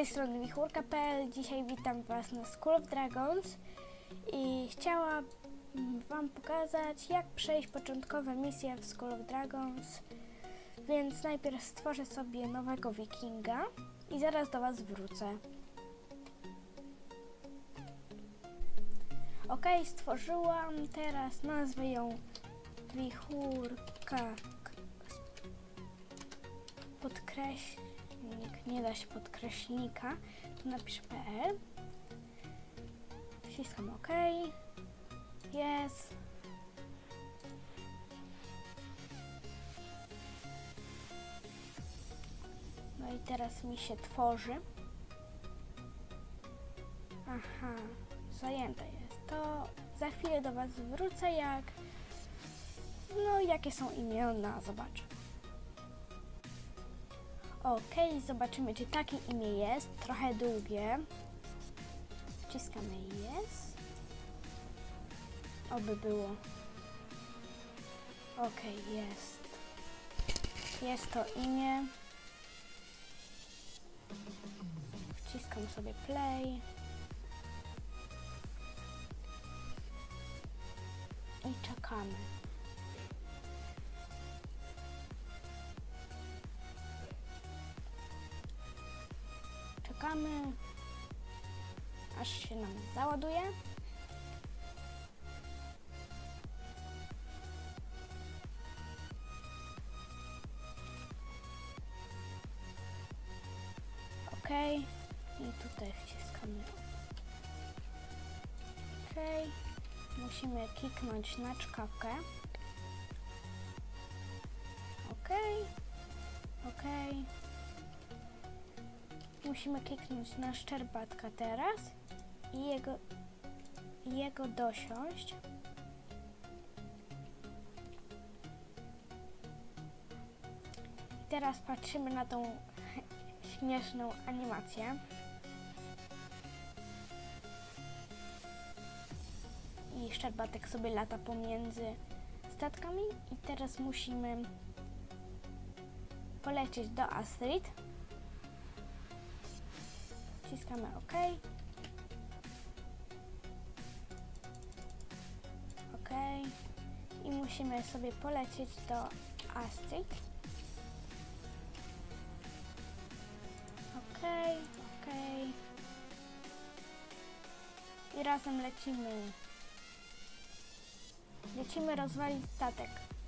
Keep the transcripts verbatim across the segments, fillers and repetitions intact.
tej strony Wichurka kropka pe el. Dzisiaj witam Was na School of Dragons i chciałam Wam pokazać, jak przejść początkowe misje w School of Dragons. Więc najpierw stworzę sobie nowego wikinga i zaraz do Was wrócę. Ok, stworzyłam, teraz nazwę ją Wichurka podkreślnik, nie da się podkreślnika, to napiszę .pl, wciskam OK, jest. No i teraz mi się tworzy. Aha, zajęte jest. To za chwilę do Was wrócę, jak no jakie są imiona, zobaczę. Ok, zobaczymy, czy takie imię jest, trochę długie. Wciskamy jest. Oby było. Ok, jest. Jest to imię. Wciskam sobie play. I czekamy. Czekamy, aż się nam załaduje. OK. I tutaj wciskamy OK. Musimy kliknąć na czkawkę. OK. OK. Musimy kliknąć na szczerbatka teraz i jego, jego dosiąść. I teraz patrzymy na tą śmieszną animację. I szczerbatek sobie lata pomiędzy statkami. I teraz musimy polecieć do Astrid. Wciskamy OK. OK. I musimy sobie polecieć do Astrid. OK, OK. I razem lecimy. Lecimy rozwalić statek.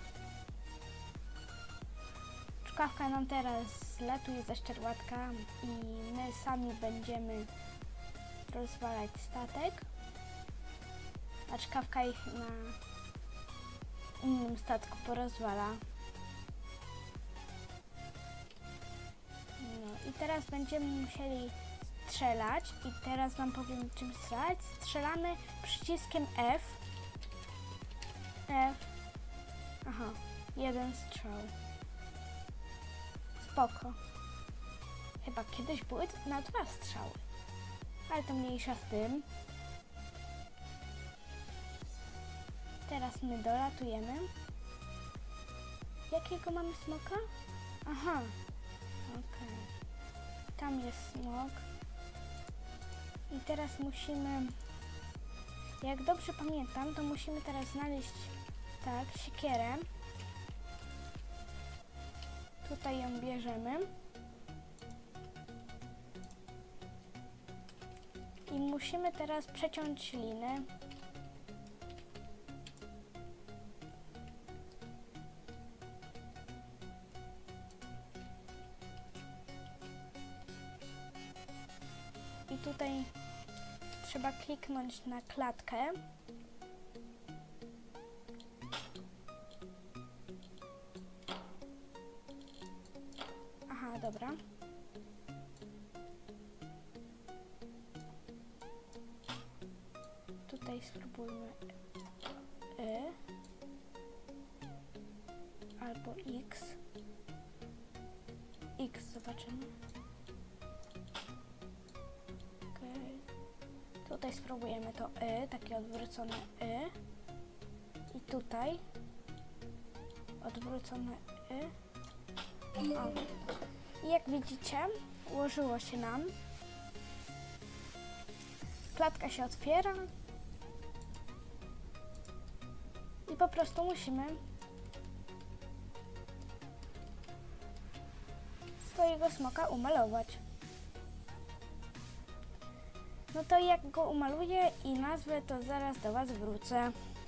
Czkawka nam teraz latuje ze szczerbatka i my sami będziemy rozwalać statek, a czkawka ich na innym statku porozwala. No i teraz będziemy musieli strzelać i teraz Wam powiem, czym strzelać. Strzelamy przyciskiem F. F. Aha, jeden strzał. Spoko. Chyba kiedyś były na dwa strzały. Ale to mniejsza z tym. Teraz my dolatujemy. Jakiego mamy smoka? Aha. Okej. Okay. Tam jest smok. I teraz musimy... Jak dobrze pamiętam, to musimy teraz znaleźć tak, siekierę. Tutaj ją bierzemy. I musimy teraz przeciąć liny. I tutaj trzeba kliknąć na klatkę. Aha, dobra. Tutaj spróbujmy Y albo X. X zobaczymy. Okay. Tutaj spróbujemy to Y, takie odwrócone Y. I tutaj odwrócone Y. O. I jak widzicie, ułożyło się nam. klatka się otwiera i po prostu musimy swojego smoka umalować. No to jak go umaluję i nazwę, to zaraz do Was wrócę.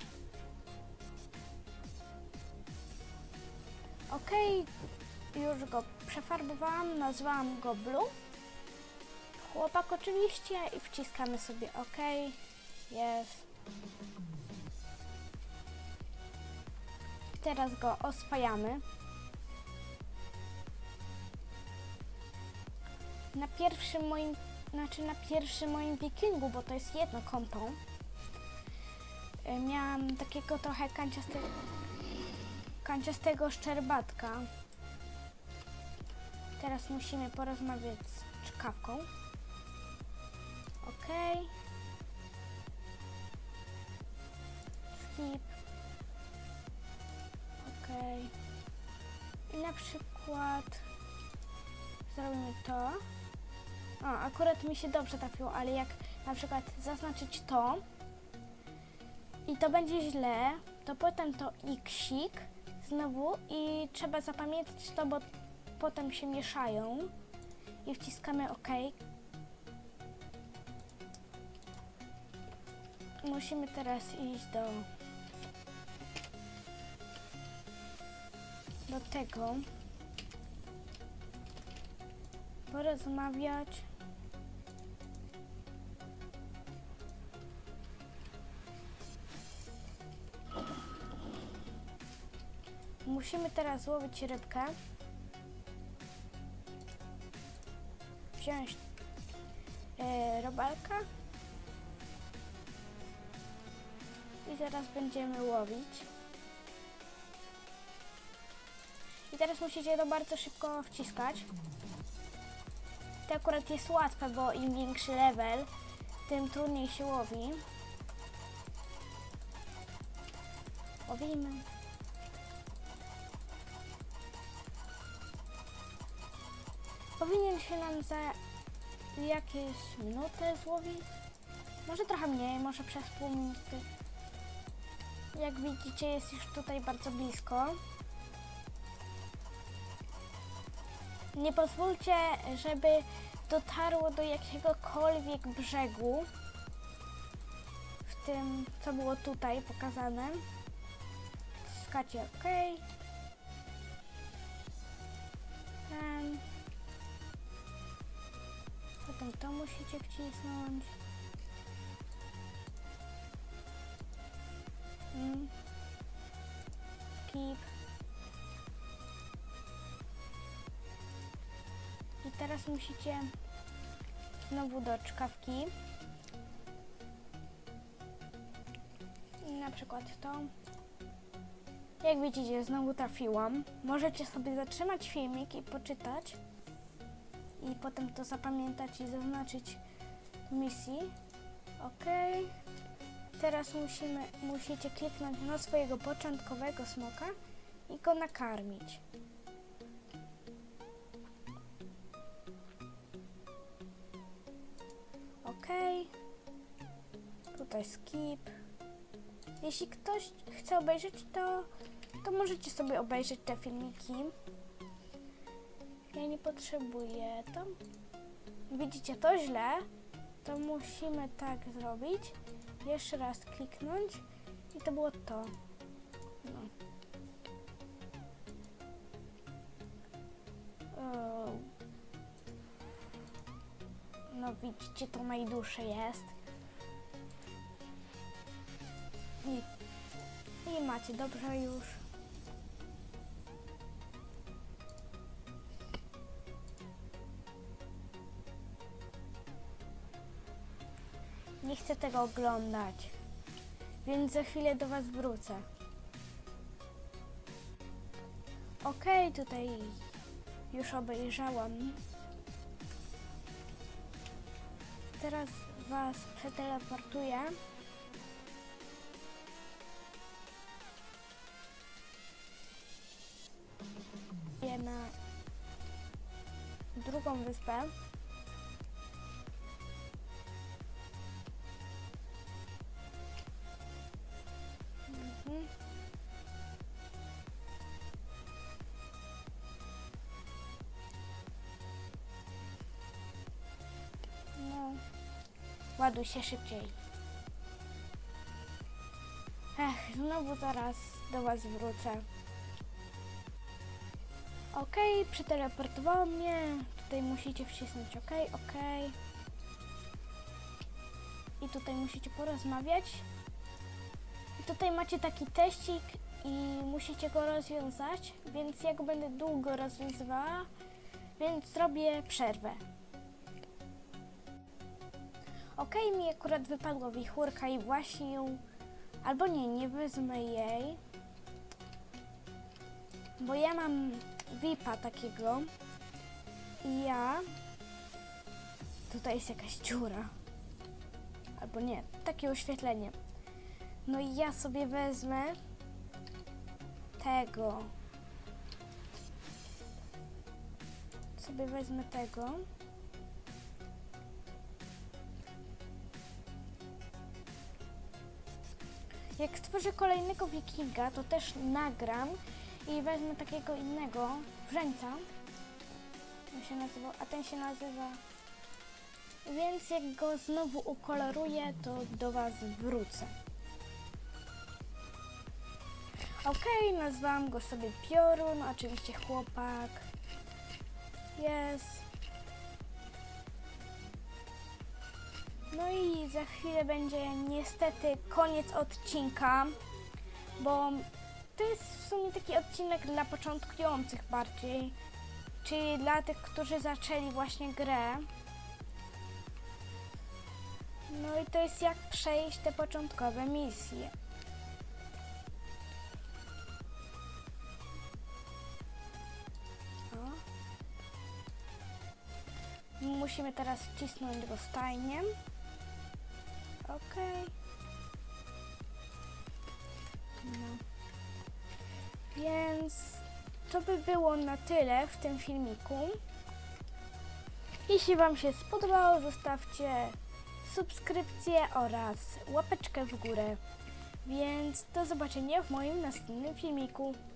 Ok, już go przefarbowałam, nazwałam go Blue. Chłopak oczywiście i wciskamy sobie OK. Jest. Teraz go oswajamy. Na pierwszym moim, znaczy na pierwszym moim wikingu, bo to jest jedno konto, miałam takiego trochę kanciastego, kanciastego szczerbatka. Teraz musimy porozmawiać z czkawką. OK. Skip. OK. I na przykład zrobimy to. O, akurat mi się dobrze trafiło, ale jak na przykład zaznaczyć to i to będzie źle, to potem to iksik znowu i trzeba zapamiętać to, bo potem się mieszają i wciskamy OK. Musimy teraz iść do do tego, porozmawiać. Musimy teraz złowić rybkę, wziąć e, robalka i zaraz będziemy łowić. I teraz musicie to bardzo szybko wciskać. To akurat jest łatwe, bo im większy level, tym trudniej się łowi. Łowimy. Powinien się nam za jakieś minutę złowić. Może trochę mniej, może przez pół minuty. Jak widzicie, jest już tutaj bardzo blisko. Nie pozwólcie, żeby dotarło do jakiegokolwiek brzegu w tym, co było tutaj pokazane. Wciskacie OK. Ten. Potem to musicie wcisnąć. Mm. Keep. I teraz musicie znowu do czkawki. I na przykład to. Jak widzicie, znowu trafiłam. Możecie sobie zatrzymać filmik i poczytać. I potem to zapamiętać i zaznaczyć w misji. OK. Teraz musimy, musicie kliknąć na swojego początkowego smoka i go nakarmić. OK. Tutaj skip. Jeśli ktoś chce obejrzeć, to, to możecie sobie obejrzeć te filmiki. Ja nie potrzebuję to. Widzicie to źle? To musimy tak zrobić. Jeszcze raz kliknąć i to było to. No. O. No widzicie, to najdłuższe jest. I, i macie dobrze już. Nie chcę tego oglądać, więc za chwilę do Was wrócę. OK, tutaj już obejrzałam. Teraz Was przeteleportuję. Na drugą wyspę. Ładuj się szybciej. Ech, znowu zaraz do was wrócę. Okej, okay, przeteleportowało mnie. Tutaj musicie wcisnąć OK, OK. I tutaj musicie porozmawiać. I tutaj macie taki teścik i musicie go rozwiązać, więc ja go będę długo rozwiązywała, więc zrobię przerwę. Okej, okay, mi akurat wypadła wichurka i właśnie ją... Albo nie, nie wezmę jej. Bo ja mam V I P-a takiego. I ja... Tutaj jest jakaś dziura. Albo nie, takie oświetlenie. No i ja sobie wezmę tego. Sobie wezmę tego. Jak stworzę kolejnego wikinga, to też nagram i wezmę takiego innego wrzęca. On się nazywa, a ten się nazywa... Więc jak go znowu ukoloruję, to do was wrócę. Okej, okay, nazwałam go sobie Piorun, oczywiście chłopak. Jest. No i za chwilę będzie niestety koniec odcinka, bo to jest w sumie taki odcinek dla początkujących bardziej, czyli dla tych, którzy zaczęli właśnie grę. No i to jest jak przejść te początkowe misje. O. Musimy teraz wcisnąć go stajniem. Okej. No. Więc to by było na tyle w tym filmiku. Jeśli wam się spodobało, zostawcie subskrypcję oraz łapeczkę w górę. Więc do zobaczenia w moim następnym filmiku.